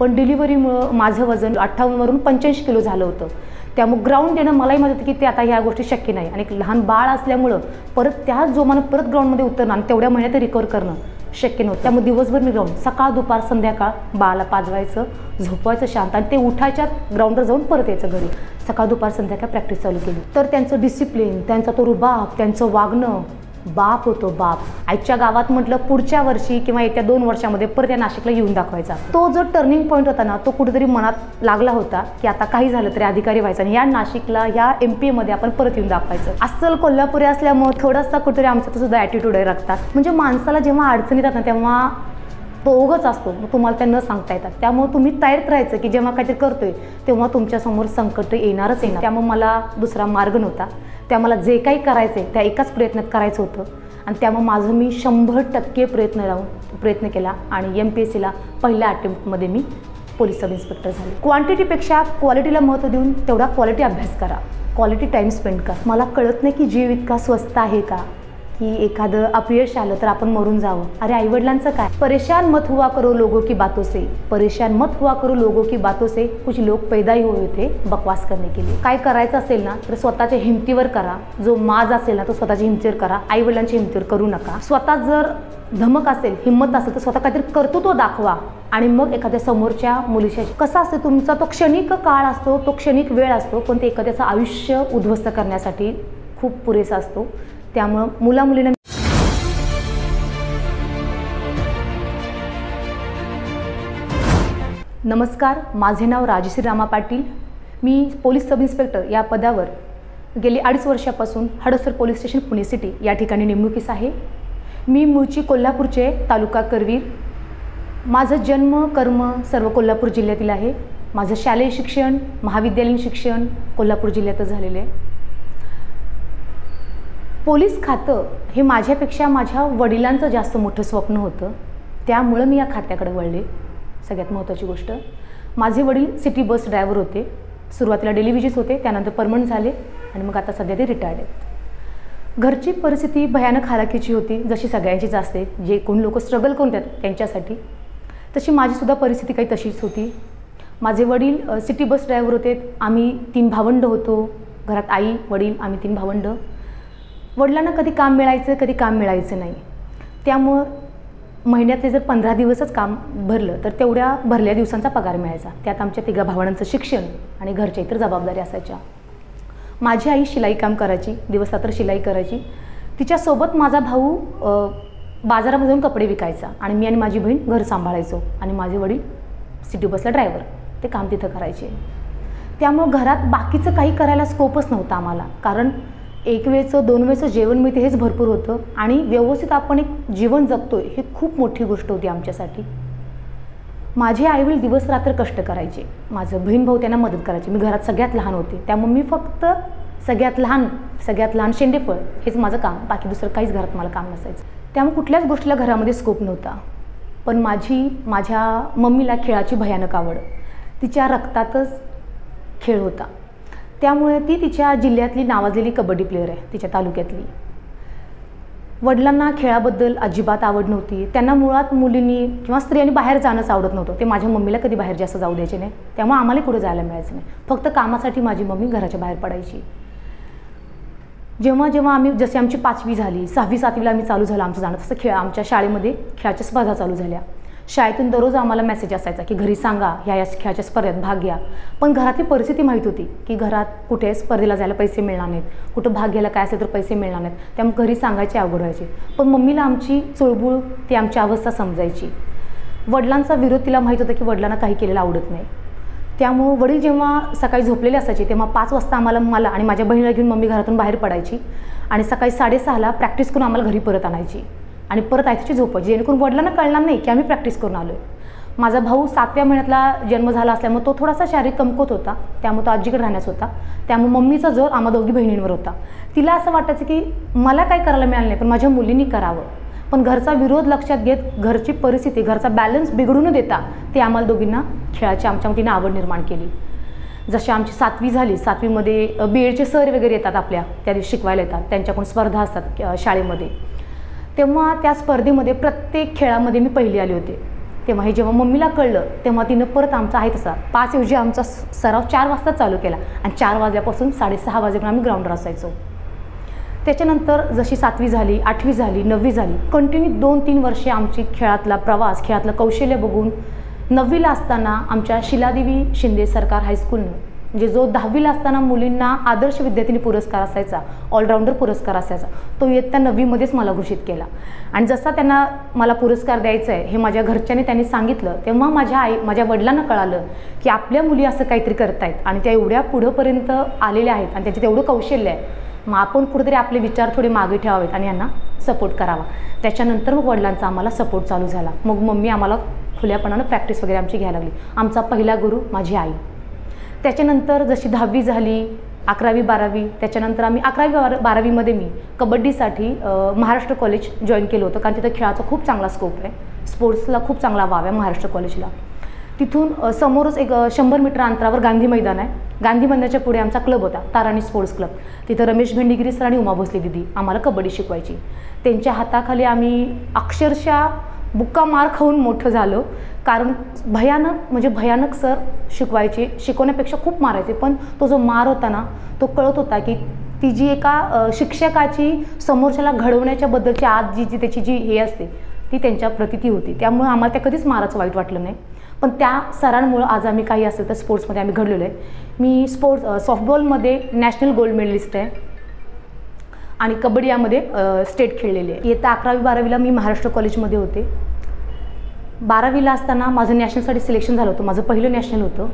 पण डिलिव्हरीमुळं माझं वजन 58 वरून 85 किलो झालं होतं. त्यामुळे ग्राउंड देणं मलाही माहिती होतं की ते आता ह्या गोष्टी शक्य नाही, आणि लहान बाळ असल्यामुळं परत त्याच जोमानं परत ग्राउंडमध्ये उतरणं आणि तेवढ्या महिन्यात रिकवर करणं शक्य नव्हतं. त्यामुळे दिवसभर मी ग्राउंड, सकाळ दुपार संध्याकाळ बाळाला पाजवायचं, झोपवायचं शांत, आणि ते उठायच्यात ग्राउंडवर जाऊन परत यायचं घरी. सकाळ दुपार संध्याकाळ प्रॅक्टिस चालू केली. तर त्यांचं डिसिप्लिन, त्यांचा तो रुबाब, त्यांचं वागणं बाप होतो बाप. आजच्या गावात म्हटलं पुढच्या वर्षी किंवा येत्या 2 वर्षामध्ये परत या नाशिकला येऊन दाखवायचा. तो जो टर्निंग पॉईंट होता ना, तो कुठेतरी मनात लागला होता की आता काही झालं तरी अधिकारी व्हायचं आणि या नाशिकला, ह्या MP मध्ये आपण परत येऊन दाखवायचं. अस्सल कोल्हापुरी असल्यामुळे थोडासा कुठेतरी आमचा सुद्धा ॲटिट्यूड आहे रक्तात. म्हणजे माणसाला जेव्हा अडचणी येतात ना, तेव्हा तो ओघच असतो, तुम्हाला त्या न सांगता येतात. त्यामुळे तुम्ही तयारीत राहायचं की जेव्हा काहीतरी करतोय तेव्हा तुमच्यासमोर संकट येणारच येणार. त्यामुळे मला दुसरा मार्ग नव्हता. त्या मला जे काही करायचं आहे त्या एकाच प्रयत्नात करायचं होतं, आणि त्यामुळे माझं मी 100% प्रयत्न केला आणि MPSCला पहिल्या अटेम्प्टमध्ये मी पोलीस सब इन्स्पेक्टर झाले. क्वांटिटीपेक्षा क्वालिटीला महत्त्व देऊन तेवढा क्वालिटी अभ्यास करा, क्वालिटी टाईम स्पेंड करा. मला कळत नाही की जीव इतका स्वस्त आहे का, की एखादं अपयश आलं तर आपण मरून जावं. अरे आईवडिलांचं काय, परेशान मत हुआ करो लोगों की बातों से, परेशान मत हुआ करो लोगों की बातों से. कुछ लोग पैदा ही हुए थे बकवास करने के लिए. काय करायचं असेल ना तर स्वतःच्या हिमतीवर करा. जो माज असेल ना तो स्वतःच्या हिमतीवर करा, आईवडिलांच्या हिमतीवर करू नका. स्वतः जर धमक असेल, हिंमत असेल तर स्वतः काहीतरी कर्तृत्व दाखवा, आणि मग एखाद्या समोरच्या मुलीशी. कसं असतं, तुमचा तो क्षणिक काळ असतो, तो क्षणिक वेळ असतो, पण ते एखाद्याचं आयुष्य उद्ध्वस्त करण्यासाठी खूप पुरेसा असतो. त्यामुळं मुला-मुलींना नमस्कार, माझे नाव राजश्री रामा पाटील. मी पोलीस सब इन्स्पेक्टर या पदावर गेली 2.5 वर्षापासून Hadsar police station Pune city या ठिकाणी नेमणुकीस आहे. मी मूळची कोल्हापूरचे, तालुका करवीर. माझं जन्म कर्म सर्व कोल्हापूर जिल्ह्यातील आहे. माझं शालेय शिक्षण, महाविद्यालयीन शिक्षण कोल्हापूर जिल्ह्यातच झालेलं आहे. पोलीस खातं हे माझ्यापेक्षा माझ्या वडिलांचं जास्त मोठं स्वप्न होतं, त्यामुळं मी या खात्याकडे वळले. सगळ्यात महत्त्वाची गोष्ट, माझे वडील सिटी बस ड्रायव्हर होते. सुरुवातीला डेली विजेस होते, त्यानंतर परमनंट झाले, आणि मग आता सध्या ते रिटायर्ड आहेत. घरची परिस्थिती भयानक हालाकीची होती, जशी सगळ्यांचीच असते, जे कोण लोक स्ट्रगल करून देतात त्यांच्यासाठी. तशी माझीसुद्धा परिस्थिती काही तशीच होती. माझे वडील सिटी बस ड्रायव्हर होते. आम्ही 3 भावंड होतो घरात, आई वडील आम्ही 3 भावंड. वडिलांना कधी काम मिळायचं, कधी काम मिळायचं नाही. त्यामुळं महिन्यातले जर 15 दिवसच काम भरलं तर तेवढ्या भरल्या दिवसांचा पगार मिळायचा. त्यात आमच्या 3 भावांचं शिक्षण आणि घरच्या इतर जबाबदारी असायच्या. माझी आई शिलाई काम करायची, दिवसरात्र शिलाई करायची. तिच्यासोबत माझा भाऊ बाजारामध्ये जाऊन कपडे विकायचा, आणि मी आणि माझी बहीण घर सांभाळायचो, आणि माझे वडील सिटी बसला ड्रायव्हर, ते काम तिथं करायचे. त्यामुळं घरात बाकीचं काही करायला स्कोपच नव्हता आम्हाला, कारण 1 वेळचं 2 वेळचं जेवण मिळते हेच भरपूर होतं, आणि व्यवस्थित आपण एक जीवन जगतोय हे खूप मोठी गोष्ट होती आमच्यासाठी. माझे आईवडील दिवस रात्र कष्ट करायचे, माझं बहीण भाऊ त्यांना मदत करायचे. मी घरात सगळ्यात लहान होते, त्यामुळे मी फक्त सगळ्यात लहान शेंडेफळ हेच माझं काम, बाकी दुसरं काहीच घरात मला काम नसायचं. त्यामुळे कुठल्याच गोष्टीला घरामध्ये स्कोप नव्हता. पण माझ्या मम्मीला खेळाची भयानक आवड, तिच्या रक्तातच खेळ होता. त्यामुळे ती तिच्या जिल्ह्यातली नावाजलेली कबड्डी प्लेयर आहे, तिच्या तालुक्यातली. वडिलांना खेळाबद्दल अजिबात आवड नव्हती. त्यांना मुळात मुलींनी किंवा स्त्रियांनी बाहेर जाणंच आवडत नव्हतं. ते माझ्या मम्मीला कधी बाहेर जास्त जाऊ द्यायचे नाही, त्यामुळे आम्हाला कुठे जायला मिळायचं नाही. फक्त कामासाठी माझी मम्मी घराच्या बाहेर पडायची. जेव्हा आम्ही, जसे आमची 5वी झाली, 6वी 7वीला आम्ही चालू झालं आमचं जाणं, तसं आमच्या शाळेमध्ये खेळाच्या स्पर्धा चालू झाल्या. शाळेतून दररोज आम्हाला मेसेज असायचा की घरी सांगा ह्या खेळाच्या स्पर्धेत भाग घ्या. पण घरातली परिस्थिती माहीत होती की घरात कुठे स्पर्धेला जायला पैसे मिळणार नाहीत, कुठं भाग घ्यायला काय असेल तर पैसे मिळणार नाहीत. त्यामुळे घरी सांगायचे अवघड व्हायचे. पण मम्मीला आमची चुळबुळ, ती आमची अवस्था समजायची. वडिलांचा विरोध तिला माहीत होता की वडिलांना काही केलेलं आवडत नाही. त्यामुळे वडील जेव्हा सकाळी झोपलेले असायचे तेव्हा 5 वाजता मला आणि माझ्या बहिणीला घेऊन मम्मी घरातून बाहेर पडायची, आणि सकाळी 6:30ला प्रॅक्टिस करून आम्हाला घरी परत आणायची, आणि परत आयतीची झोपायची, जेणेकरून वडिलांना कळणार नाही की आम्ही प्रॅक्टिस करून आलो आहे. माझा भाऊ 7व्या महिन्यातला जन्म झाला असल्यामुळे तो थोडासा शारीरिक कमकुवत होता, त्यामुळे तो आजीकडे राहण्यास होता. त्यामुळे मम्मीचा जोर आम्हा दोघी बहिणींवर होता. तिला असं वाटायचं की मला काय करायला मिळालं नाही, पण माझ्या मुलींनी करावं. पण घरचा विरोध लक्षात घेत, घरची परिस्थिती, घरचा बॅलन्स बिघडू न देता ते आम्हाला दोघींना खेळाची आमच्यामध्ये आवड निर्माण केली. जशी आमची 7वी झाली, 7वीमध्ये BEdचे सर वगैरे येतात आपल्या, त्या दिवशी शिकवायला येतात, त्यांच्याकडून स्पर्धा असतात शाळेमध्ये. तेव्हा त्या स्पर्धेमध्ये प्रत्येक खेळामध्ये मी पहिली आले होते. तेव्हा हे जेव्हा मम्मीला कळलं तेव्हा तिनं परत आमचा आहे तसा 5 ऐवजी आमचा सराव 4 वाजता चालू केला आणि 4 वाजल्यापासून 6:30 वाजेपर्यंत आम्ही ग्राउंडवर असायचो. त्याच्यानंतर जशी 7वी झाली, 8वी झाली, 9वी झाली, कंटिन्यू 2-3 वर्षे आमची खेळातला प्रवास, खेळातलं कौशल्य बघून 9वीला असताना आमच्या शिलादेवी शिंदे सरकार हायस्कूलनं म्हणजे जो 10वीला असताना मुलींना आदर्श विद्यार्थिनी पुरस्कार असायचा, ऑलराऊंडर पुरस्कार असायचा, तो इयत्ता 9वीमध्येच मला घोषित केला. आणि जसा त्यांना मला पुरस्कार द्यायचा आहे हे माझ्या घरच्यांनी त्यांनी सांगितलं तेव्हा माझ्या वडिलांना कळालं की आपल्या मुली असं काहीतरी करतायत आणि त्या एवढ्या पुढंपर्यंत आलेल्या आहेत आणि त्याच्यात एवढं कौशल्य आहे, मग आपण कुठेतरी आपले विचार थोडे मागे ठेवावेत आणि यांना सपोर्ट करावा. त्याच्यानंतर मग वडिलांचा आम्हाला सपोर्ट चालू झाला. मग मम्मी आम्हाला खुल्यापणानं प्रॅक्टिस वगैरे आमची घ्यायला लागली. आमचा पहिला गुरु माझी आई. त्याच्यानंतर जशी 10वी झाली, 11वी 12वी, त्याच्यानंतर आम्ही 11वी 12वीमध्ये मी कबड्डीसाठी महाराष्ट्र कॉलेज जॉईन केलं होतं, कारण तिथं खेळाचा खूप चांगला स्कोप आहे, स्पोर्ट्सला खूप चांगला वाव आहे महाराष्ट्र कॉलेजला. तिथून समोरच एक 100 मीटर अंतरावर गांधी मैदान आहे. गांधी मैदानाच्या पुढे आमचा क्लब होता, ताराणी स्पोर्ट्स क्लब. तिथं रमेश भेंडीगिरी सर आणि उमा भोसले दिदी आम्हाला कबड्डी शिकवायची. त्यांच्या हाताखाली आम्ही अक्षरशः बुक्का मार खाऊन मोठं झालो, कारण भयानक सर शिकवायचे, शिकवण्यापेक्षा खूप मारायचे, पण तो जो मार होता ना तो कळत होता की ती जी एका शिक्षकाची समोरच्याला घडवण्याच्या बद्दलची आज त्याची जी हे असते ती त्यांच्या प्रतिती होती. त्यामुळे आम्हाला त्या कधीच माराचं वाईट वाटलं नाही. पण त्या सरांमुळं आज आम्ही काही असेल तर स्पोर्ट्समध्ये आम्ही घडलेलो आहे. मी सॉफ्टबॉलमध्ये नॅशनल गोल्ड मेडलिस्ट आहे आणि कबड्डी यामध्ये स्टेट खेळलेली आहे. इयत्ता 11वी 12वीला मी महाराष्ट्र कॉलेजमध्ये होते. 12वीला असताना माझं नॅशनलसाठी सिलेक्शन झालं होतं, माझं पहिलं नॅशनल होतं.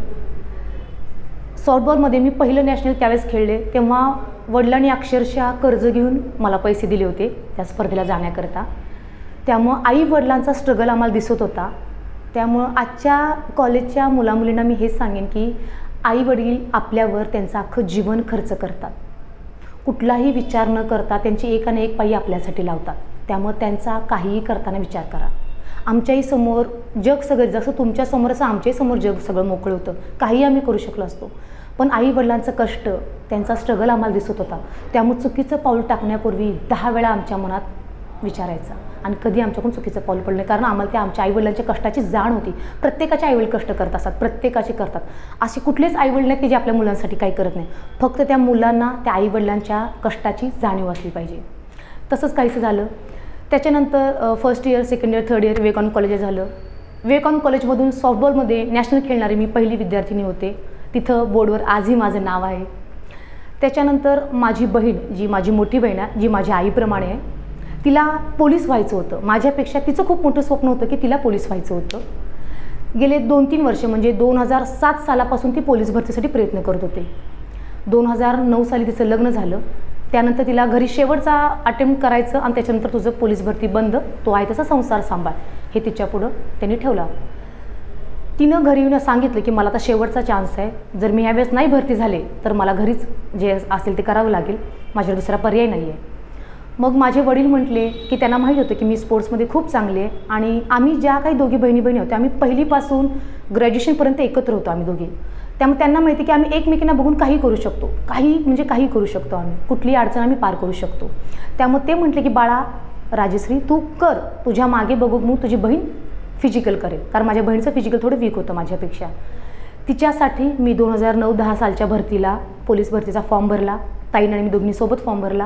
सॉफ्टबॉलमध्ये मी पहिलं नॅशनल त्यावेळेस खेळले, तेव्हा वडिलांनी अक्षरशः कर्ज घेऊन मला पैसे दिले होते त्या स्पर्धेला जाण्याकरता. त्यामुळं आई वडिलांचा स्ट्रगल आम्हाला दिसत होता. त्यामुळं आजच्या कॉलेजच्या मुलामुलींना मी हेच सांगेन की आई वडील आपल्यावर त्यांचं अख्खं जीवन खर्च करतात, कुठलाही विचार न करता त्यांची एकाने एक पायी आपल्यासाठी लावतात. त्यामुळे त्यांचा काहीही करताना विचार करा. आमच्याही समोर जग सगळं, जसं तुमच्यासमोर असं आमच्याही समोर जग सगळं मोकळं होतं, काही आम्ही करू शकलो असतो, पण आई वडिलांचं कष्ट, त्यांचा स्ट्रगल आम्हाला दिसत होता. त्यामुळे चुकीचं पाऊल टाकण्यापूर्वी 10 वेळा आमच्या मनात विचारायचा आणि कधी आमच्याकडून चुकीचं पाऊल पडलं नाही, कारण आम्हाला त्या आमच्या आईवडिलांच्या कष्टाची जाण होती. प्रत्येकाचे आईवडील कष्ट करत असतात, प्रत्येकाचे करतात. असे कुठलेच आईवडील नाहीत की जे आपल्या मुलांसाठी काही करत नाही. फक्त त्या मुलांना त्या आईवडिलांच्या कष्टाची जाणीव असली पाहिजे. तसंच काहीसं झालं. त्याच्यानंतर first year, second year, third year Vivekananda college झालं. विवेकानंद कॉलेजमधून सॉफ्टबॉलमध्ये नॅशनल खेळणारी मी पहिली विद्यार्थिनी होते. तिथं बोर्डवर आजही माझं नाव आहे. त्याच्यानंतर माझी बहीण, जी माझी मोठी बहीण आहे, जी माझ्या आईप्रमाणे आहे, तिला पोलीस व्हायचं होतं. माझ्यापेक्षा तिचं खूप मोठं स्वप्न होतं की तिला पोलीस व्हायचं होतं. गेले 2-3 वर्ष म्हणजे 2007 सालापासून ती पोलीस भरतीसाठी प्रयत्न करत होते. 2009 साली तिचं लग्न झालं. त्यानंतर तिला घरी शेवटचा अटेम्प्ट करायचं आणि त्याच्यानंतर तुझं पोलीस भरती बंद, तो आहे तसा संसार सांभाळ, हे तिच्यापुढं त्यांनी ठेवला. तिनं घरी येऊन सांगितलं की मला आता शेवटचा चान्स आहे, जर मी यावेळेस नाही भरती झाले तर मला घरीच जे असेल ते करावं लागेल, माझ्याकडे दुसरा पर्याय नाही आहे. मग माझे वडील म्हटले की त्यांना माहीत होतं की मी स्पोर्ट्समध्ये खूप चांगले आहे आणि आम्ही ज्या काही दोघी बहिणी होत्या आम्ही पहिलीपासून ग्रॅज्युएशनपर्यंत एकत्र होतो आम्ही दोघी. त्यामुळे त्यांना माहिती की आम्ही एकमेकींना बघून काही करू शकतो, काही करू शकतो, आम्ही कुठलीही अडचण आम्ही पार करू शकतो. त्यामुळे ते म्हटले की बाळा राजश्री तू कर, तुझ्या मागे बघू मग तुझी बहीण फिजिकल करेल, कारण माझ्या बहिणीचं फिजिकल थोडं वीक होतं माझ्यापेक्षा. तिच्यासाठी मी 2009-10 सालच्या भरतीला पोलीस भरतीचा फॉर्म भरला. ताईने आणि मी दोघींनी सोबत फॉर्म भरला.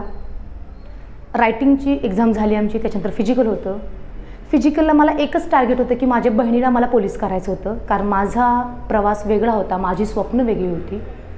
रायटिंगची एक्झाम झाली आमची, त्याच्यानंतर फिजिकल होतं. फिजिकलला मला एकच टार्गेट होतं की माझ्या बहिणीला मला पोलीस करायचं होतं, कारण माझा प्रवास वेगळा होता, माझी स्वप्न वेगळी होती.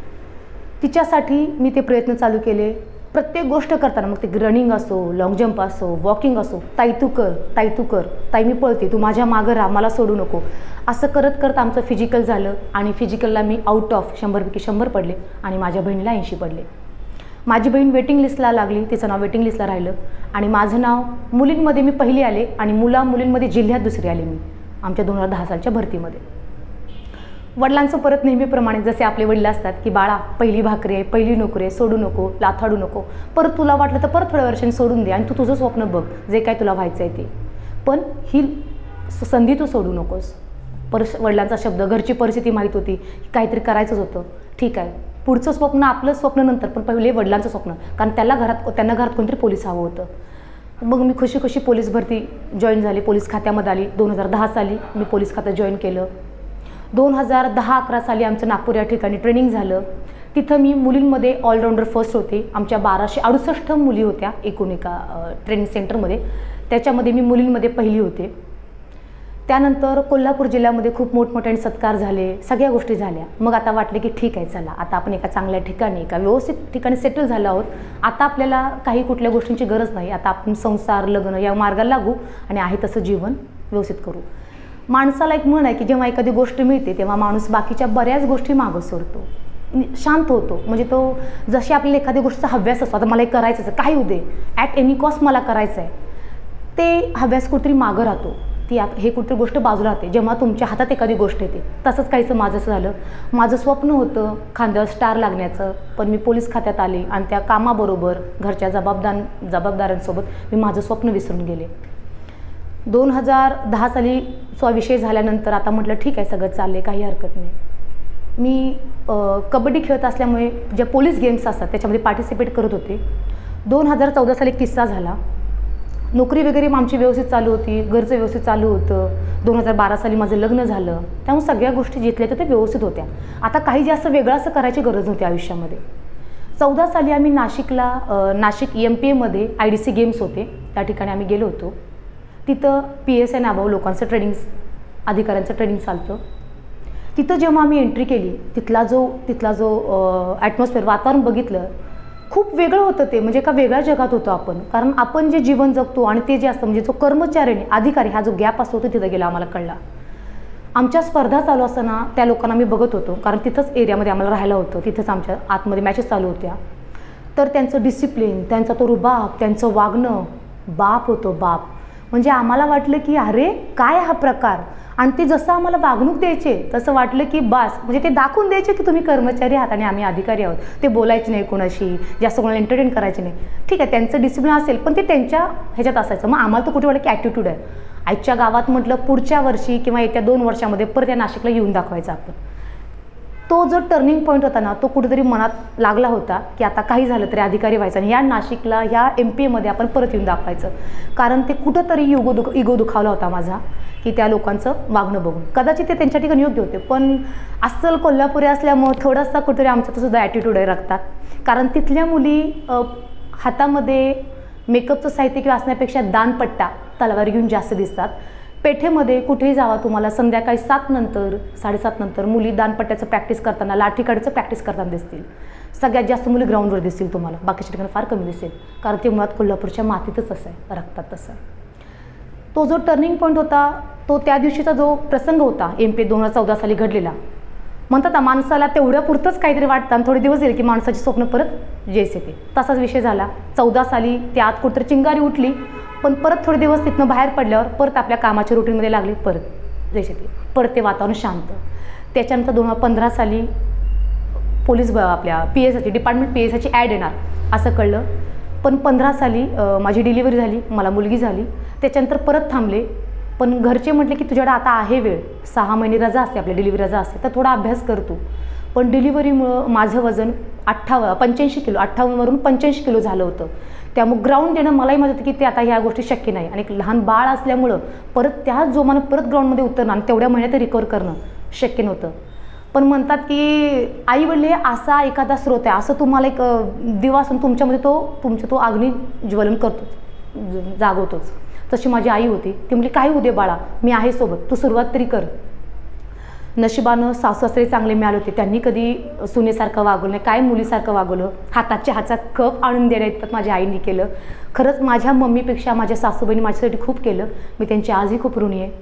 तिच्यासाठी मी ते प्रयत्न चालू केले. प्रत्येक गोष्ट करताना मग ते रनिंग असो, लाँग जंप असो, वॉकिंग असो, ताई तू कर, ताई मी पळते, तू माझ्या मागं राहा, मला सोडू नको, असं करत करत आमचं फिजिकल झालं आणि फिजिकलला मी आउट ऑफ 100पैकी 100 पडले आणि माझ्या बहिणीला 80 पडले. माझी बहीण वेटिंग लिस्टला लागली, तिचं नाव वेटिंग लिस्टला राहिलं आणि माझं नाव मुलींमध्ये मी पहिली आले आणि मुलींमध्ये जिल्ह्यात दुसरी आले मी आमच्या 2010 सालच्या भरतीमध्ये. वडिलांचं परत नेहमीप्रमाणे जसे आपले वडील असतात की बाळा पहिली भाकरी आहे, पहिली नोकरी आहे, सोडू नको, लाथाडू नको, परत तुला वाटलं तर परत थोड्या वर्षांनी सोडून दे आणि तू तुझं स्वप्न बघ, जे काय तुला व्हायचं आहे ते, पण ही संधी तू सोडू नकोस. वडिलांचा शब्द, घरची परिस्थिती माहीत होती, काहीतरी करायचंच होतं. ठीक आहे, पुढचं स्वप्न आपलं स्वप्न नंतर, पण पहिले वडिलांचं स्वप्न, कारण त्यांना घरात कोणतरी पोलीस हवं होतं. मग मी खुशी खुशी पोलीस भरती जॉईन झाली, पोलीस खात्यामध्ये आली. 2010 साली मी पोलीस खातं जॉईन केलं. 2010-11 साली आमचं नागपूर या ठिकाणी ट्रेनिंग झालं. तिथं मी मुलींमध्ये ऑलराऊंडर फर्स्ट होते. आमच्या 1268 मुली होत्या एकूण एका ट्रेनिंग सेंटरमध्ये, त्याच्यामध्ये मी मुलींमध्ये पहिली होते. त्यानंतर कोल्हापूर जिल्ह्यामध्ये खूप मोठमोठ्याने सत्कार झाले, सगळ्या गोष्टी झाल्या. मग आता वाटले की ठीक आहे, चला आता आपण एका चांगल्या ठिकाणी, एका व्यवस्थित ठिकाणी सेटल झालो आहोत. आता आपल्याला काही कुठल्या गोष्टींची गरज नाही. आता आपण संसार, लग्न या मार्गाला लागू आणि आहे तसं जीवन व्यवस्थित करू. माणसाला एक म्हण आहे की जेव्हा एखादी गोष्ट मिळते तेव्हा माणूस बाकीच्या बऱ्याच गोष्टी मागं सोडतो, शांत होतो. म्हणजे तो जशी आपल्याला एखादी गोष्टीचा हव्यास असतो, आता मला हे करायचं आहे, काही होते ॲट एनी कॉस्ट मला करायचं आहे, ते हव्यास कुठेतरी मागं राहतो. हे कुठली गोष्ट बाजूला राहते जेव्हा तुमच्या हातात एखादी गोष्ट येते. तसंच काहीचं माझं असं झालं. माझं स्वप्न होतं खांद्यावर स्टार लागण्याचं, पण मी पोलीस खात्यात आले आणि त्या कामाबरोबर घरच्या जबाबदाऱ्यांसोबत मी माझं स्वप्न विसरून गेले. 2010 साली विषय झाल्यानंतर आता म्हटलं ठीक आहे, सगळं चाललं आहे, काही हरकत नाही. मी कबड्डी खेळत असल्यामुळे ज्या पोलीस गेम्स असतात त्याच्यामध्ये पार्टिसिपेट करत होते. 2014 साली एक किस्सा झाला. नोकरी वगैरे आमची व्यवस्थित चालू होती, घरचं व्यवस्थित चालू होतं. 2012 साली माझं लग्न झालं, त्यामुळे सगळ्या गोष्टी जिथल्या त्या व्यवस्थित होत्या. आता काही जास्त वेगळं असं करायची गरज नव्हती आयुष्यामध्ये. 14 साली आम्ही नाशिक MPAमध्ये IDC गेम्स होते, त्या ठिकाणी आम्ही गेलो होतो. तिथं PSI नावावर लोकांचं अधिकाऱ्यांचं ट्रेनिंग चालतं. तिथं जेव्हा आम्ही एंट्री केली, तिथला जो ॲटमॉस्फिअर, वातावरण बघितलं, खूप वेगळं होतं ते. म्हणजे एका वेगळ्या जगात होतो आपण. कारण आपण जे जीवन जगतो आणि ते जे असतं, म्हणजे जो कर्मचारी अधिकारी हा जो गॅप असतो तो तिथं गेला आम्हाला कळला. आमच्या स्पर्धा चालू असताना त्या लोकांना मी बघत होतो, कारण तिथंच एरियामध्ये आम्हाला राहायला होतं, तिथंच आमच्या आतमध्ये मॅचेस चालू होत्या. तर त्यांचं डिसिप्लिन, त्यांचा तो रुबाब, त्यांचं वागणं, बाप होतो बाप. म्हणजे आम्हाला वाटलं की अरे काय हा प्रकार. आणि ते जसं आम्हाला वागणूक द्यायचे तसं वाटलं की बास, म्हणजे ते दाखवून द्यायचे की तुम्ही कर्मचारी आहात आणि आम्ही अधिकारी आहोत. ते बोलायचे नाही कोणाशी, जास्त कोणाला एंटरटेन करायचे नाही. ठीक आहे, त्यांचं डिसिप्लिन असेल, पण ते त्यांच्या ह्याच्यात असायचं. मग आम्हाला तो कुठे वाटलं की ॲटिट्यूड आहे. आजच्या गावात म्हटलं पुढच्या वर्षी किंवा येत्या 2 वर्षामध्ये परत या नाशिकला येऊन दाखवायचा आपण. तो जो टर्निंग पॉईंट होता ना, तो कुठेतरी मनात लागला होता की आता काही झालं तरी अधिकारी व्हायचं आणि ह्या नाशिकला, ह्या MPAमध्ये आपण परत येऊन दाखवायचं. कारण ते कुठंतरी इगो दुखावला होता माझा की त्या लोकांचं वागणं बघून. कदाचित ते त्यांच्या ठिकाणी योग्य होते, पण अस्सल कोल्हापुरी असल्यामुळं थोडासा कुठेतरी आमचा सुद्धा ॲटिट्यूड आहे रक्तात. कारण तिथल्या मुली हातामध्ये मेकअपचं साहित्य किंवा असण्यापेक्षा दानपट्टा, तलवार घेऊन जास्त दिसतात. पेठेमध्ये कुठेही जावा तुम्हाला संध्याकाळी 7 नंतर 7:30 नंतर मुली दानपट्ट्याचं प्रॅक्टिस करताना, लाठीकाडीचं प्रॅक्टिस करताना दिसतील. सगळ्यात जास्त मुली ग्राउंडवर दिसतील तुम्हाला, बाकीच्या ठिकाणी फार कमी दिसेल. कारण ते मुळात कोल्हापूरच्या मातीतच असं आहे, रक्तात तसं आहे. तो जो टर्निंग पॉईंट होता, तो त्या दिवशीचा जो प्रसंग होता MPA 2014 साली घडलेला. म्हणतात माणसाला तेवढ्या पुरतंच काहीतरी वाटतं आणि थोडे दिवस गेले की माणसाची स्वप्न परत जेस येते. तसाच विषय झाला. 14 साली त्यात कुठेतरी चिंगारी उठली, पण परत थोडे दिवस तिथनं बाहेर पडल्यावर परत आपल्या कामाच्या रुटीनमध्ये लागले, परत जेस येते, परत ते वातावरण शांत. त्याच्यानंतर 2015 साली पोलीस आपल्या PSIची डिपार्टमेंट PSIची ॲड येणार असं कळलं. पण 15 साली माझी डिलिव्हरी झाली, मला मुलगी झाली. त्याच्यानंतर परत थांबले. पण घरचे म्हटले की तुझ्याकडे आता आहे वेळ, 6 महिने रजा असते, आपली डिलिव्हरी रजा असते, तर थोडा अभ्यास करतो. पण डिलिव्हरीमुळं माझं वजन 85 किलो, 58वरून 85 किलो झालं होतं. त्यामुळे ग्राउंड देणं मलाही माहिती होतं की ते आता ह्या गोष्टी शक्य नाही. आणि एक लहान बाळ असल्यामुळं परत त्याच जोमानं परत ग्राउंडमध्ये उतरणं आणि तेवढ्या महिन्यात रिकवर करणं शक्य नव्हतं. पण म्हणतात की आईवडील हे असा एखादा स्रोत आहे, असं तुम्हाला एक दिवा असून तुमच्यामध्ये तो अग्नी ज्वलन करतोच, जागवतोच. तशी माझी आई होती. ती म्हटली काही उदे बाळा, मी आहे सोबत, तू सुरुवात तरी कर. नशिबानं सासू-सासरे चांगले मिळाले होते. त्यांनी कधी सुनेसारखं वागवलं नाही, काय मुलीसारखं वागवलं. हाताच्या हातचा कप आणून देण्या इतपत माझ्या आईने केलं. खरंच माझ्या मम्मीपेक्षा माझ्या सासूबाईंनी माझ्यासाठी खूप केलं. मी त्यांची आजही खूप ऋणी आहे.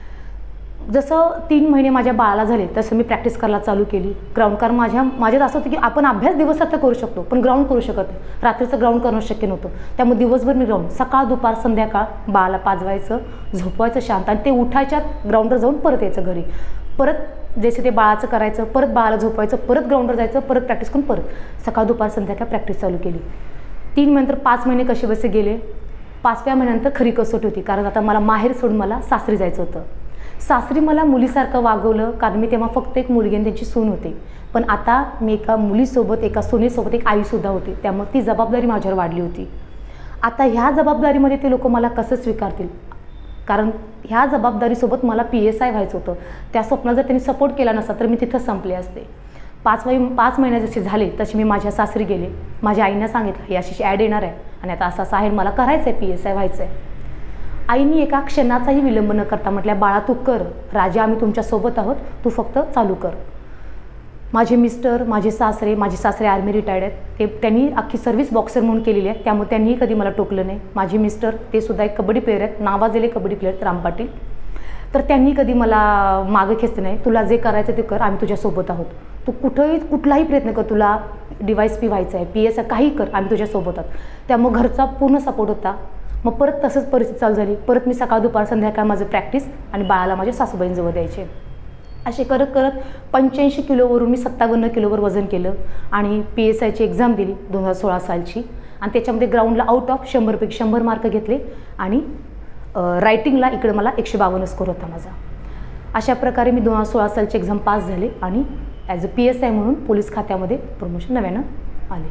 जसं 3 महिने माझ्या बाळाला झाले तसं मी प्रॅक्टिस करायला चालू केली. ग्राउंड, कारण माझ्यात असं होतं की आपण अभ्यास दिवसात करू शकतो, पण ग्राउंड करू शकत नाही. रात्रीचं ग्राउंड करणं शक्य नव्हतं. त्यामुळे दिवसभर मी ग्राउंड, सकाळ दुपार संध्याकाळ बाळाला पाजवायचं, झोपवायचं शांत, आणि ते उठायच्या ग्राउंडवर जाऊन परत यायचं घरी. परत जसे ते बाळाचं करायचं, परत बाळाला झोपवायचं, परत ग्राउंडवर जायचं, परत प्रॅक्टिस करून परत सकाळ दुपार संध्याकाळ प्रॅक्टिस चालू केली. 3 महिन्यानंतर 5 महिने कसे बसे गेले. 5व्या महिन्यानंतर खरी कसोटी होती, कारण आता मला माहेर सोडून मला सासरी जायचं होतं. सासरी मला मुलीसारखं वागवलं, कारण मी तेव्हा फक्त एक मुलगी आणि त्यांची सून होते. पण आता मी एका मुलीसोबत, एका सुनेसोबत एक आईसुद्धा होती. त्यामुळे ती जबाबदारी माझ्यावर वाढली होती. आता ह्या जबाबदारीमध्ये ते लोक मला कसं स्वीकारतील, कारण ह्या जबाबदारीसोबत मला PSI व्हायचं होतं. त्या स्वप्नाला जर त्यांनी सपोर्ट केला नसता तर मी तिथंच संपले असते. 5 महिने जसे झाले तसे मी माझ्या सासरी गेले. माझ्या आईनं सांगितलं ही अशी ॲड येणार आहे आणि आता असं आहे, मला करायचं आहे, PSI व्हायचं आहे. आईनी एका क्षणाचाही विलंब न करता म्हटल्या, बाळा तू कर, राजा आम्ही तुमच्यासोबत आहोत, तू फक्त चालू कर. माझे मिस्टर, माझे सासरे आर्मी रिटायर्ड आहेत. त्यांनी अख्खी सर्व्हिस बॉक्सर म्हणून केलेली आहे, त्यामुळे त्यांनीही कधी मला टोकलं नाही. माझे मिस्टर ते सुद्धा एक कबड्डी प्लेअर आहेत, नावाजलेले कबड्डी प्लेअर राम पाटील. तर त्यांनी कधी मला मागं खेचलं नाही. तुला जे करायचं ते कर, आम्ही तुझ्यासोबत आहोत. तू कुठलाही प्रयत्न कर, तुला DYSP व्हायचं आहे, PSI काही कर, आम्ही तुझ्यासोबत आहोत. त्यामुळे घरचा पूर्ण सपोर्ट होता. मग परत तसंच परिस्थिती चालू झाली. परत मी सकाळ दुपार संध्याकाळ माझं प्रॅक्टिस आणि बाळाला माझ्या सासूबाईंजवळ द्यायचे. असे करत करत 85 किलोवरून मी 57 किलोवर वजन केलं आणि PSIची एक्झाम दिली 2016 सालची. आणि त्याच्यामध्ये ग्राउंडला आउट ऑफ 100पैकी 100 मार्क घेतले आणि रायटिंगला इकडे मला 152 स्कोर होता माझा. अशा प्रकारे मी 2016 सालची एक्झाम पास झाले आणि ॲज अ PSI म्हणून पोलीस खात्यामध्ये प्रमोशन नव्यानं आले.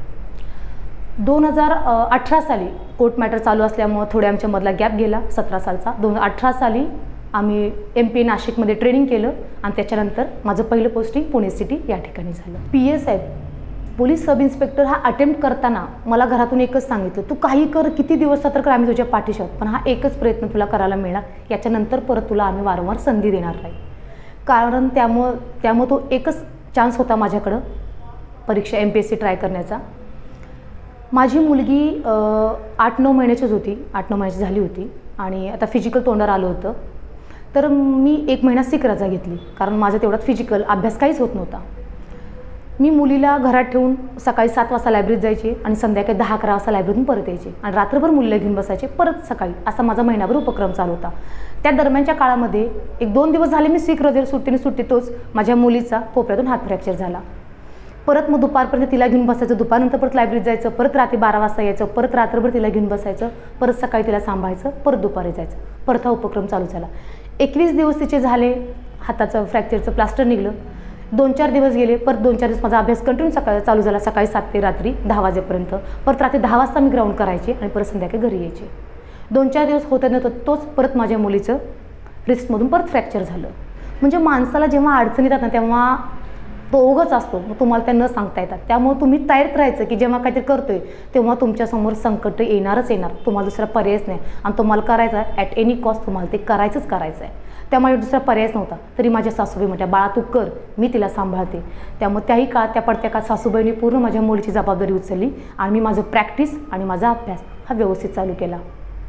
2018 साली कोर्ट मॅटर चालू असल्यामुळं थोडे आमच्यामधला गॅप गेला 17 सालचा. 2018 साली आम्ही MP नाशिकमध्ये ट्रेनिंग केलं आणि त्याच्यानंतर माझं पहिलं पोस्टिंग पुणे सिटी या ठिकाणी झालं. PSI पोलीस सब इन्स्पेक्टर हा अटेम्प्ट करताना मला घरातून एकच सांगितलं, तू काही कर, किती दिवस तर कर, आम्ही तुझ्या पाठीशी आहोत, पण हा एकच प्रयत्न तुला करायला मिळणार, याच्यानंतर परत तुला आम्ही वारंवार संधी देणार नाही. कारण त्यामुळं तो एकच चान्स होता माझ्याकडं परीक्षा MPSC ट्राय करण्याचा. माझी मुलगी 8-9 महिन्याचीच होती, 8-9 महिन्याची झाली होती आणि आता फिजिकल तोंडावर आलं होतं. तर मी 1 महिना सिक रजा घेतली, कारण माझं तेवढाच फिजिकल अभ्यास काहीच होत नव्हता. मी मुलीला घरात ठेवून सकाळी 7 वाजता लायब्ररीत जायचे आणि संध्याकाळी 10-11 वाजता लायब्ररीतून परत यायचे आणि रात्रभर मुलीला घेऊन बसायचे, परत सकाळी. असा माझा महिनाभर उपक्रम चालू होता. त्या दरम्यानच्या काळामध्ये 1-2 दिवस झाले मी सिक रजेवर सुट्टीतोच माझ्या मुलीचा कोपऱ्यातून हात फ्रॅक्चर झाला. परत मग दुपारपर्यंत तिला घेऊन बसायचं, दुपारनंतर परत लायब्ररीत जायचं, परत रात्री 12 वाजता यायचं, परत रात्रभर तिला घेऊन बसायचं, परत सकाळी तिला सांभाळायचं, परत दुपारी जायचं. परत हा उपक्रम चालू झाला. 21 दिवस तिचे झाले, हाताचं फ्रॅक्चरचं प्लास्टर निघलं. 2-4 दिवस गेले, परत 2-4 दिवस माझा अभ्यास कंटिन्यू चालू झाला, सकाळी 7 ते रात्री 10 वाजेपर्यंत. परत रात्री 10 वाजता मी ग्राउंड करायचे आणि परत संध्याकाळी घरी यायचे. 2-4 दिवस होतं नव्हतं, तोच परत माझ्या मुलीचं रिस्टमधून परत फ्रॅक्चर झालं. म्हणजे माणसाला जेव्हा अडचणीत येतात ना तेव्हा तो ओघच असतो, मग तुम्हाला त्या न सांगता येतात. त्यामुळे तुम्ही तयारीत राहायचं की जेव्हा काहीतरी करतोय तेव्हा तुमच्यासमोर संकट येणारच येणार, तुम्हाला दुसरा पर्यायच नाही आणि तुम्हाला करायचं आहे ॲट एनी कॉस्ट, तुम्हाला ते करायचंच आहे. त्यामुळे दुसरा पर्यायच नव्हता. तरी माझ्या सासूबाई म्हटल्या, बाळा तू कर, मी तिला सांभाळते. त्यामुळे त्याही काळात त्या पडत्या काळात सासूबाईंनी पूर्ण माझ्या मुलीची जबाबदारी उचलली आणि मी माझं प्रॅक्टिस आणि माझा अभ्यास हा व्यवस्थित चालू केला.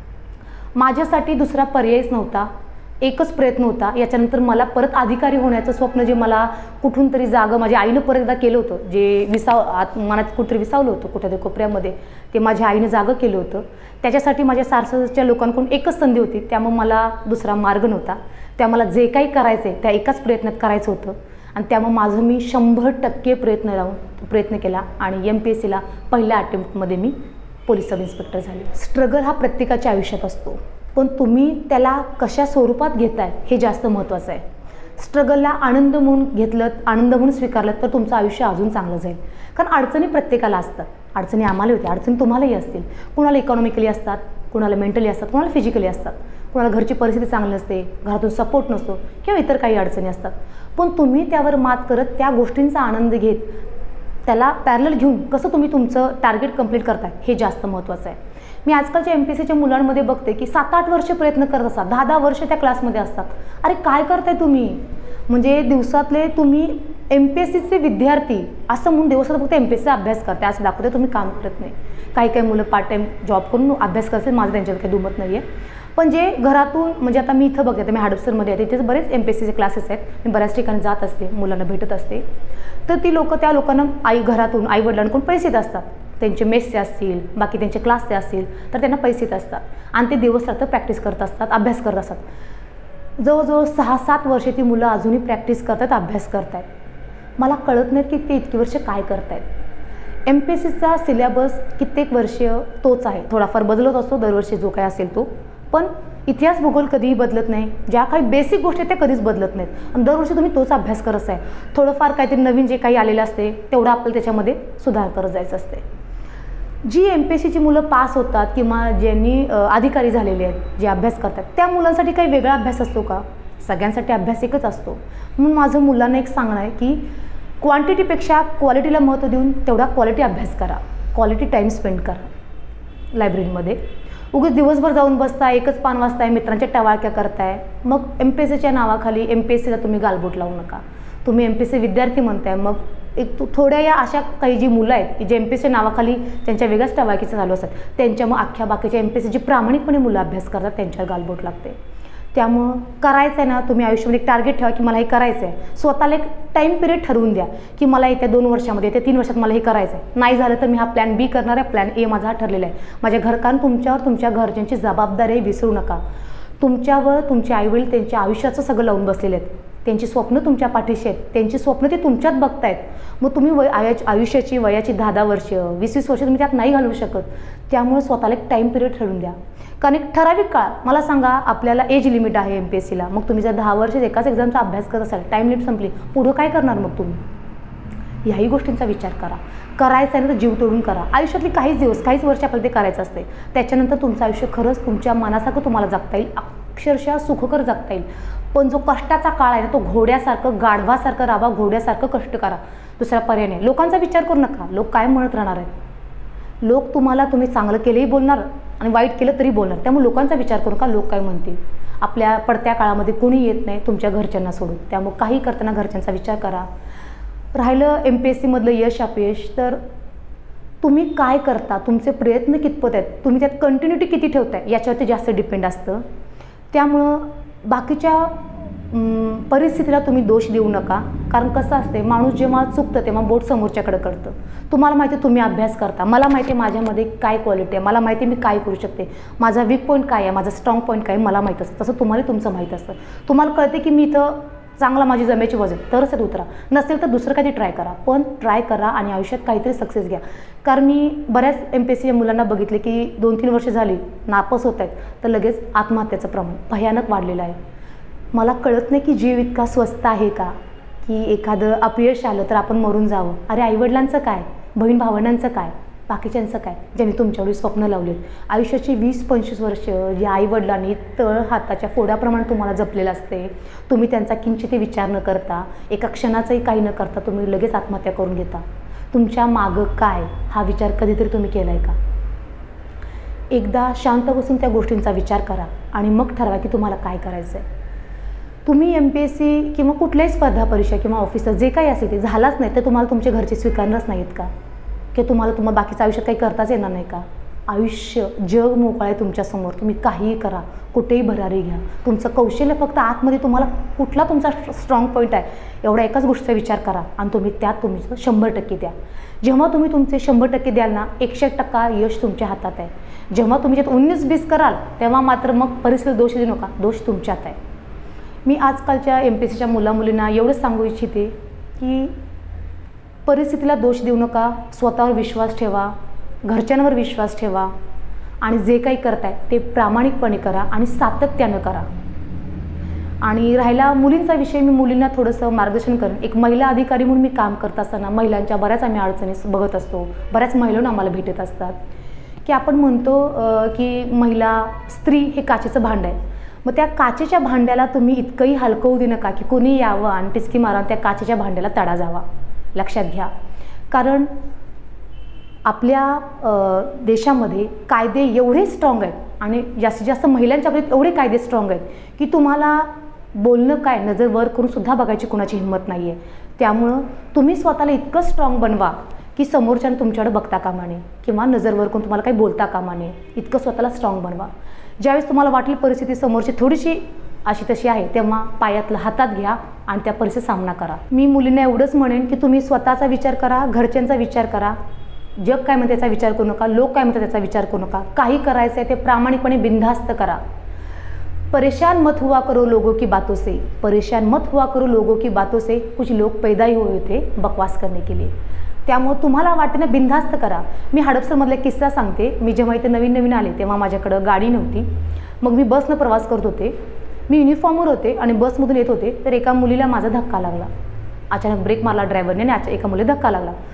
माझ्यासाठी दुसरा पर्यायच नव्हता, एकच प्रयत्न होता. याच्यानंतर मला परत अधिकारी होण्याचं स्वप्न जे मला कुठून तरी जागं माझ्या आईनं परत एकदा केलं होतं, जे मनात कुठेतरी विसावलं होतं कुठेतरी कोपऱ्यामध्ये, ते माझ्या आईनं जागं केलं होतं. त्याच्यासाठी माझ्या सासरच्या लोकांकडून एकच संधी होती, त्यामुळे मला दुसरा मार्ग नव्हता. त्या मला जे काही करायचं आहे त्या एकाच प्रयत्नात करायचं होतं आणि त्यामुळे माझं मी 100% प्रयत्न केला आणि MPSCला पहिल्या अटेम्प्टमध्ये मी पोलीस सब इन्स्पेक्टर झाले. स्ट्रगल हा प्रत्येकाच्या आयुष्यात असतो, पण तुम्ही त्याला कशा स्वरूपात घेताय हे जास्त महत्त्वाचं आहे. स्ट्रगलला आनंद म्हणून घेतलं, आनंद म्हणून स्वीकारलं तर तुमचं आयुष्य अजून चांगलं जाईल. कारण अडचणी प्रत्येकाला असतात, अडचणी आम्हाला होत्या, अडचणी तुम्हालाही असतील. कुणाला इकॉनॉमिकली असतात, कुणाला मेंटली असतात, कुणाला फिजिकली असतात, कुणाला घरची परिस्थिती चांगली नसते, घरातून सपोर्ट नसतो किंवा इतर काही अडचणी असतात. पण तुम्ही त्यावर मात करत त्या गोष्टींचा आनंद घेत त्याला पॅरलल घेऊन कसं तुम्ही तुमचं टार्गेट कंप्लीट करताय हे जास्त महत्त्वाचं आहे. मी आजकालच्या MPSCच्या मुलांमध्ये बघते की 7-8 वर्ष प्रयत्न करत असतात, 10-10 वर्ष त्या क्लासमध्ये असतात. अरे काय करताय तुम्ही? म्हणजे दिवसातले तुम्ही MPSCचे विद्यार्थी असं म्हणून दिवसात फक्त MPSCचा अभ्यास करताय असं दाखवते, तुम्ही काम करत नाही. काही मुलं पार्ट टाईम जॉब करून अभ्यास करते, माझं त्यांच्यात काही दुमत नाही आहे. पण जे घरातून, म्हणजे आता मी इथं बघते, आता मी हडपसरमध्ये आहे, तिथे बरेच MPSCचे क्लासेस आहेत, मी बऱ्याच ठिकाणी जात असते, मुलांना भेटत असते. तर त्या लोकांना घरातून आईवडिलांकडून पैसे देत असतात, त्यांचे मेसचे असतील, बाकी त्यांचे क्लासचे असतील, तर त्यांना पैसे देत असतात आणि ते दिवस रात्र प्रॅक्टिस करत असतात, अभ्यास करत असतात. जवळजवळ 6-7 वर्षे ती मुलं अजूनही प्रॅक्टिस करतात, अभ्यास करतात. मला कळत नाही की ते इतकी वर्ष काय करतायत. MPSCचा सिलेबस कित्येक वर्ष तोच आहे, थोडाफार बदलत असतो दरवर्षी जो काय असेल तो, पण इतिहास भूगोल कधीही बदलत नाही. ज्या काही बेसिक गोष्टी आहेत त्या कधीच बदलत नाहीत आणि दरवर्षी तुम्ही तोच अभ्यास करत आहे. थोडंफार काहीतरी नवीन जे काही आलेलं असते तेवढं आपल्याला त्याच्यामध्ये सुधार करत जायचं असते. जी MPSCची मुलं पास होतात किंवा ज्यांनी अधिकारी झालेले आहेत, जे अभ्यास करतात, त्या मुलांसाठी काही वेगळा अभ्यास असतो का? सगळ्यांसाठी अभ्यास एकच असतो. म्हणून माझं मुलांना एक सांगणं आहे की क्वांटिटीपेक्षा क्वालिटीला महत्त्व देऊन तेवढा क्वालिटी अभ्यास करा, क्वालिटी टाईम स्पेंड करा लायब्ररीमध्ये. उगाच दिवसभर जाऊन बसताय, एकच पान वाचताय, मित्रांच्या टवाळक्या करताय, मग MPSCच्या नावाखाली MPSCला तुम्ही गालबोट लावू नका. तुम्ही MPSC विद्यार्थी म्हणताय, मग एक थोड्या या अशा काही जी मुलं आहेत की जे MPSCच्या नावाखाली त्यांच्या वेगळ्याच टवाळकीचं चालू असतात, त्यांच्या मग अख्ख्या बाकीच्या MPSC जी प्रामाणिकपणे मुलं अभ्यास करतात त्यांच्यावर गालबोट लागते. त्यामुळं करायचं आहे ना, तुम्ही आयुष्यामध्ये एक टार्गेट ठेवा की मला हे करायचं आहे. स्वतःला एक टाईम पिरियड ठरवून द्या की मला येत्या 2 वर्षामध्ये, येत्या 3 वर्षात मला हे करायचं आहे. नाही झालं तर मी हा प्लॅन B करणार आहे, प्लॅन A माझा हा ठरलेला आहे. माझ्या कारण तुमच्यावर तुमच्या घरच्यांची जबाबदारी विसरू नका. तुमच्यावर तुमचे आईवडील त्यांच्या आयुष्याचं सगळं लावून बसलेले आहेत. त्यांची स्वप्न तुमच्या पाठीशी आहेत, त्यांची स्वप्न ते तुमच्यात बघतायत. मग तुम्ही आयुष्याची वयाची 10-10 वर्ष 20-20 वर्ष तुम्ही त्यात नाही घालवू शकत. त्यामुळे स्वतःला एक टाईम पिरियड ठरवून द्या. कारण एक ठराविक काळ, मला सांगा, आपल्याला एज लिमिट आहे MPSCला. मग तुम्ही जर 10 वर्ष एकाच एक्झामचा अभ्यास करत असाल, टाईम लिमिट संपली, पुढं काय करणार मग तुम्ही? ह्याही गोष्टींचा विचार करा. करायचं आहे ना तर जीव तोडून करा. आयुष्यातली काहीच दिवस, काहीच वर्ष आपल्याला ते करायचं असते. त्याच्यानंतर तुमचं आयुष्य खरंच तुमच्या मनासारखं तुम्हाला जगता येईल, अक्षरशः सुखकर जगता येईल. पण जो कष्टाचा काळ आहे ना, तो घोड्यासारखं, गाढवासारखं राहा, घोड्यासारखं कष्ट करा. दुसरा पर्याय नाही. लोकांचा विचार करू नका. लोक काय म्हणत राहणार आहेत? लोक तुम्हाला, तुम्ही चांगलं केलंही बोलणार आणि वाईट केलं तरी बोलणार. त्यामुळे लोकांचा विचार करू नका, लोक काय म्हणतील. आपल्या पडत्या काळामध्ये कोणी येत नाही तुमच्या घरच्यांना सोडून. त्यामुळे काही करताना घरच्यांचा विचार करा. राहिलं MPSCमधलं यश अपयश, तर तुम्ही काय करता, तुमचे प्रयत्न कितपत आहेत, तुम्ही त्यात कंटिन्युटी किती ठेवताय याच्यावरती जास्त डिपेंड असतं. त्यामुळं बाकीच्या परिस्थितीला तुम्ही दोष देऊ नका. कारण कसं असते, माणूस जेव्हा चुकतं तेव्हा बोट समोरच्याकडे करतं. तुम्हाला माहिती आहे तुम्ही अभ्यास करता, मला माहिती आहे माझ्यामध्ये काय क्वालिटी आहे, मला माहिती आहे मी काय करू शकते, माझा वीक पॉईंट काय आहे, माझा स्ट्रॉंग पॉईंट काय आहे मला माहीत असतं. तसं तुम्हाला तुमचं माहीत असतं. तुम्हाला कळते की मी इथं चांगला माझी जमेची वजन, तरच ते उतरा. नसेल तर दुसरं काहीतरी ट्राय करा. पण ट्राय करा आणि आयुष्यात काहीतरी सक्सेस घ्या. कारण मी बऱ्याच MPSCच्या मुलांना बघितले की 2-3 वर्ष झाली नापास होत आहेत, तर लगेच आत्महत्याचं प्रमाण भयानक वाढलेलं आहे. मला कळत नाही की जीव इतका स्वस्त आहे का, की एखादं अपयश आलं तर आपण मरून जावं. अरे आईवडिलांचं काय, बहीण भावंडांचं काय, बाकीच्यांचं काय, ज्यांनी तुमच्यावर स्वप्न लावलेत. आयुष्याची 20-25 वर्ष जे आईवडिलांनी तळ हाताच्या फोडाप्रमाणे तुम्हाला जपलेलं असते, तुम्ही त्यांचा किंचितही विचार न करता, एका क्षणाचाही काही न करता तुम्ही लगेच आत्महत्या करून घेता. तुमच्या मागं काय, हा विचार कधीतरी तुम्ही केला आहे का? एकदा शांत बसून त्या गोष्टींचा विचार करा आणि मग ठरवा की तुम्हाला काय करायचं आहे. तुम्ही MPSC किंवा कुठल्याही स्पर्धा परीक्षा किंवा ऑफिसर जे काही असेल ते झालाच नाही तर तुम्हाला तुमचे घरचे स्वीकारणारच नाहीत का? की तुम्हाला बाकीचं आयुष्यात काही करताच येणार नाही का? आयुष्य, जग मोकळं आहे तुमच्यासमोर. तुम्ही काहीही करा, कुठेही भरारी घ्या. तुमचं कौशल्य फक्त आतमध्ये तुम्हाला कुठला तुमचा स्ट्रॉंग पॉईंट आहे एवढा एकाच गोष्टीचा विचार करा आणि तुम्ही त्यात तुमचं 100% द्या. जेव्हा तुम्ही तुमचे 100% द्याल ना, 101% यश तुमच्या हातात आहे. जेव्हा तुम्ही त्यात 19-20 कराल तेव्हा मात्र मग परिस्थिती दोष देऊ नका, दोष तुमच्यात आहे. मी आजकालच्या MPSCच्या मुलामुलींना एवढंच सांगू इच्छिते की परिस्थितीला दोष देऊ नका, स्वतःवर विश्वास ठेवा, घरच्यांवर विश्वास ठेवा आणि जे काही करताय ते प्रामाणिकपणे करा आणि सातत्यानं करा. आणि राहिला मुलींचा विषय, मी मुलींना थोडंसं मार्गदर्शन करेन. एक महिला अधिकारी म्हणून मी काम करत असताना महिलांच्या बऱ्याच आम्ही अडचणी बघत असतो. बऱ्याच महिलांना आम्हाला भेटत असतात की आपण म्हणतो की महिला, स्त्री हे काचेचं भांड आहे. मग त्या काचेच्या भांड्याला तुम्ही इतकंही हलकवू देऊ नका की कोणी यावं आणि टिचकी मारून त्या काचेच्या भांड्याला तडा जावा. लक्षात घ्या, कारण आपल्या देशामध्ये कायदे एवढे स्ट्रॉंग आहेत आणि जास्तीत जास्त महिलांच्या बाबतीत एवढे कायदे स्ट्रॉंग आहेत की तुम्हाला बोलणं काय, नजर वर करून सुद्धा बघायची कोणाची हिंमत नाही आहे. त्यामुळं तुम्ही स्वतःला इतकं स्ट्रॉंग बनवा की समोरच्यानं तुमच्याकडे बघता कामा नये किंवा नजर वर करून तुम्हाला काही बोलता कामा नये. इतकं स्वतःला स्ट्रॉंग बनवा. ज्यावेळेस तुम्हाला वाटेल परिस्थिती समोरची थोडीशी अशी तशी आहे तेव्हा पायातलं हातात घ्या आणि त्या परिस्थितीचा सामना करा. मी मुलींना एवढंच म्हणेन की तुम्ही स्वतःचा विचार करा, घरच्यांचा विचार करा, जग काय म्हणते त्याचा विचार करू नका, लोक काय म्हणतात त्याचा विचार करू नका. काही करायचं आहे ते प्रामाणिकपणे बिनधास्त करा. परेशान मत हुआ करो लोगों की बातों से, परेशान मत हुआ करो लोगों की बातों से. कुछ लोग पैदा ही हुए थे बकवास करने के लिए. त्यामुळे तुम्हाला वाटते ना, बिनधास्त करा. मी हडपसरमधला किस्सा सांगते. मी जेव्हा इथे नवीन आले तेव्हा माझ्याकडं गाडी नव्हती. मग मी बसनं प्रवास करत होते. मी युनिफॉर्मवर होते आणि बसमधून येत होते तर एका मुलीला माझा धक्का लागला. अचानक ब्रेक मारला ड्रायव्हरने आणि एका मुलीला धक्का लागला.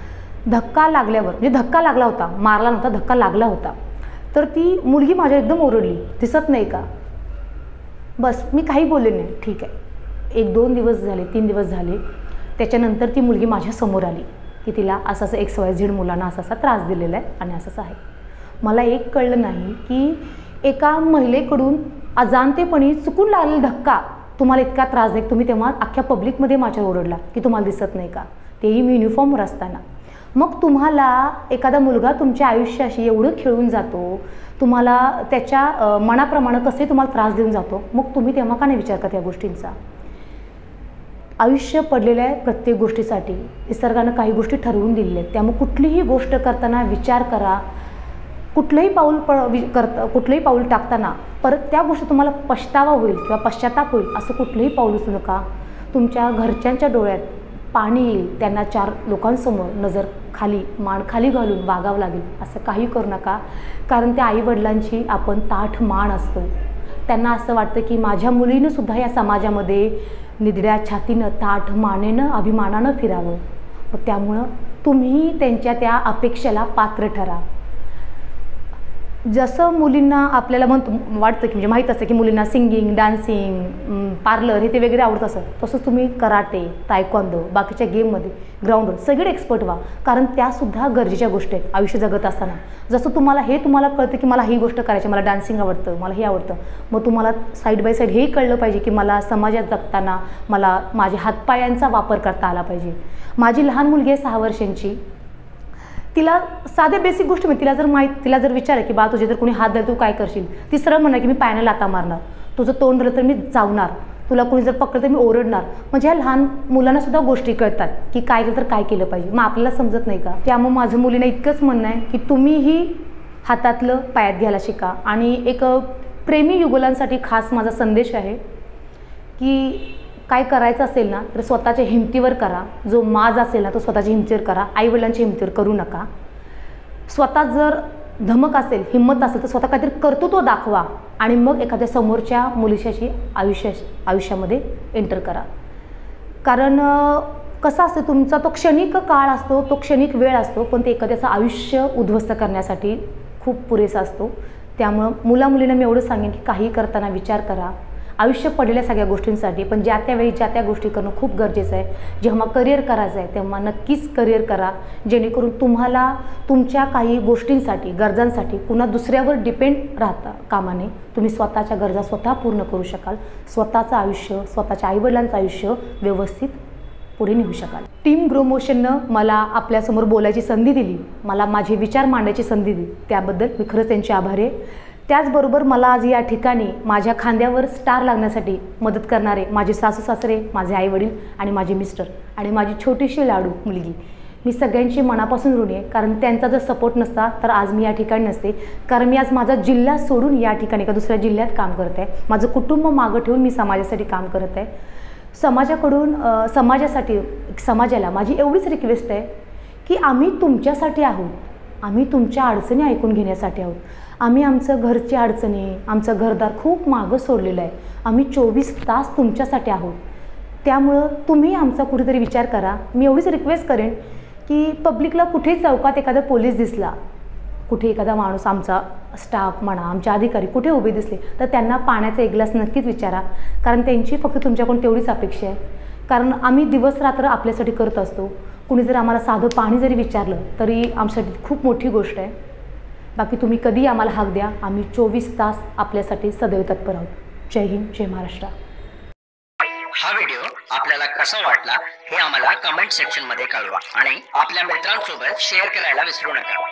धक्का लागल्यावर, म्हणजे धक्का लागला होता, मारला नव्हता, धक्का लागला होता, तर ती मुलगी माझ्या एकदम ओरडली, दिसत नाही का? बस मी काही बोलले नाही, ठीक आहे. 1-2 दिवस झाले, 3 दिवस झाले, त्याच्यानंतर ती मुलगी माझ्यासमोर आली की तिला असं असं XYZ मुलांना असा असा त्रास दिलेला आहे आणि असंच आहे. मला एक कळलं नाही की एका महिलेकडून अजाणतेपणी चुकून लागलेला धक्का तुम्हाला इतका त्रास देईल. तुम्ही तेव्हा अख्ख्या पब्लिकमध्ये माझ्यावर ओरडला की तुम्हाला दिसत नाही का, तेही मी युनिफॉर्मवर असताना. मग तुम्हाला एखादा मुलगा तुमच्या आयुष्याशी एवढं खेळून जातो, तुम्हाला त्याच्या मनाप्रमाणे कसे तुम्हाला त्रास देऊन जातो, मग तुम्ही तेव्हा का नाही विचार करत या गोष्टींचा? आयुष्य पडलेलं आहे प्रत्येक गोष्टीसाठी. निसर्गानं काही गोष्टी ठरवून दिलेल्या आहेत. त्यामुळे कुठलीही गोष्ट करताना विचार करा. कुठलंही पाऊल टाकताना परत त्या गोष्टी तुम्हाला पछतावा होईल किंवा पश्चाताप होईल असं कुठलंही पाऊल उचलू नका. तुमच्या घरच्यांच्या डोळ्यात पाणी येईल, त्यांना 4 लोकांसमोर नजर खाली, मान खाली घालून वागावं लागेल असं काही करू नका. कारण त्या आईवडिलांची आपण ताठ मान असतो. त्यांना असं वाटतं की माझ्या मुलीनं सुद्धा या समाजामध्ये निधड्या छातीनं, ताठ मानेनं, अभिमानानं फिरावं. मग त्यामुळं तुम्ही त्यांच्या त्या अपेक्षेला पात्र ठरा. जसं मुलींना आपल्याला वाटतं की म्हणजे माहीत असतं की मुलींना सिंगिंग, डान्सिंग, पार्लर हे ते वगैरे आवडत असं, तसंच तुम्ही कराटे, तायक्वांदो, बाकीच्या गेममध्ये ग्राउंडवर सगळे एक्सपर्ट व्हा. कारण त्यासुद्धा गरजेच्या गोष्टी आहेत आयुष्य जगत असताना. जसं तुम्हाला कळतं की मला ही गोष्ट करायची, मला डान्सिंग आवडतं, मला हे आवडतं, मग तुम्हाला साईड बाय साईड हेही कळलं पाहिजे की मला समाजात जगताना मला माझ्या हातपायांचा वापर करता आला पाहिजे. माझी लहान मुलगी आहे 6 वर्षांची. तिला साध्या बेसिक गोष्टी तिला जर विचारलं की बा तुझे जर कोणी हात धरलं तू काय करशील, ती सरळ म्हणणार की मी पायाने लाथा मारणार, तुझं तोंड धरलं तर मी चावणार, तुला कोणी जर पकडलं तर मी ओरडणार. म्हणजे ह्या लहान मुलांना सुद्धा गोष्टी कळतात की काय केलं तर काय केलं पाहिजे. मग आपल्याला समजत नाही का? त्यामुळे माझं मुलींना इतकंच म्हणणं आहे की तुम्हीही हातातलं पायात घ्यायला शिका. आणि एक प्रेमी युगुलांसाठी खास माझा संदेश आहे की काय करायचं असेल ना तर स्वतःच्या हिमतीवर करा. जो माज असेल ना तो स्वतःच्या हिमतीवर करा, आईवडिलांच्या हिमतीवर करू नका. स्वतः जर धमक असेल, हिंमत असेल तर स्वतः काहीतरी कर्तृत्व दाखवा आणि मग एखाद्या समोरच्या मुलीशी आयुष्यामध्ये एंटर करा. कारण कसं असतं, तुमचा तो क्षणिक काळ असतो, तो क्षणिक वेळ असतो, पण ते एखाद्याचं आयुष्य उद्ध्वस्त करण्यासाठी खूप पुरेसा असतो. त्यामुळं मुलींना मी एवढं सांगेन की काही करताना विचार करा. आयुष्य पडलेल्या सगळ्या गोष्टींसाठी, पण ज्या त्यावेळी ज्या त्या गोष्टी करणं खूप गरजेचं आहे. जेव्हा करिअर करायचं आहे तेव्हा नक्कीच करिअर करा, जेणेकरून तुम्हाला तुमच्या काही गोष्टींसाठी, गरजांसाठी पुन्हा दुसऱ्यावर डिपेंड राहता कामा नये. तुम्ही स्वतःच्या गरजा स्वतः पूर्ण करू शकाल. स्वतःचं आयुष्य, स्वतःच्या आईवडिलांचं आयुष्य व्यवस्थित पुढे नेऊ शकाल. टीम ग्रो मोशननं मला आपल्यासमोर बोलायची संधी दिली, मला माझे विचार मांडायची संधी दिली, त्याबद्दल मी खरंच त्यांची आभारी आहे. त्याचबरोबर मला आज या ठिकाणी माझ्या खांद्यावर स्टार लागण्यासाठी मदत करणारे माझे सासू-सासरे, माझे आईवडील आणि माझे मिस्टर आणि माझी छोटीशी लाडू मुलगी, मी सगळ्यांची मनापासून ऋणी आहे. कारण त्यांचा जर सपोर्ट नसता तर आज मी या ठिकाणी नसते. कारण मी आज माझा जिल्हा सोडून या ठिकाणी एका दुसऱ्या जिल्ह्यात काम करत आहे. माझं कुटुंब मागं ठेवून मी समाजासाठी काम करत आहे. समाजाला माझी एवढीच रिक्वेस्ट आहे की आम्ही तुमच्यासाठी आहोत. आम्ही तुमच्या अडचणी ऐकून घेण्यासाठी आहोत. आम्ही आमचं घरची अडचणी, आमचं घरदार खूप मागं सोडलेलं आहे. आम्ही 24 तास तुमच्यासाठी आहोत. त्यामुळं तुम्ही आमचा कुठेतरी विचार करा. मी एवढीच रिक्वेस्ट करेन की पब्लिकला कुठेही चौकात एखादा पोलीस दिसला, कुठे एखादा माणूस, आमचा स्टाफ म्हणा, आमचे अधिकारी कुठे उभे दिसले तर त्यांना पाण्याचा एक ग्लास नक्कीच विचारा. कारण त्यांची फक्त तुमच्याकडून तेवढीच अपेक्षा आहे. कारण आम्ही दिवस रात्र आपल्यासाठी करत असतो. कुणी जर आम्हाला साधं पाणी जरी विचारलं तरी आमच्यासाठी खूप मोठी गोष्ट आहे. बाकी तुम्ही कधी आम्हाला हाक द्या, आम्ही 24 तास आपल्यासाठी सदैव तत्पर आहोत. जय हिंद, जय महाराष्ट्र. हा व्हिडिओ आपल्याला कसा वाटला हे आम्हाला कमेंट सेक्शन मध्ये कळवा आणि आपल्या मित्रांसोबत शेअर करायला विसरू नका.